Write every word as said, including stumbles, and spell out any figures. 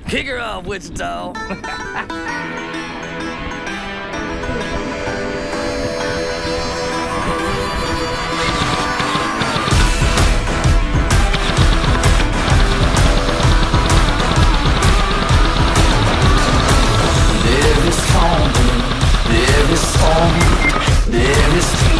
Kick her off, Wichita. There is storm, there is storm, there is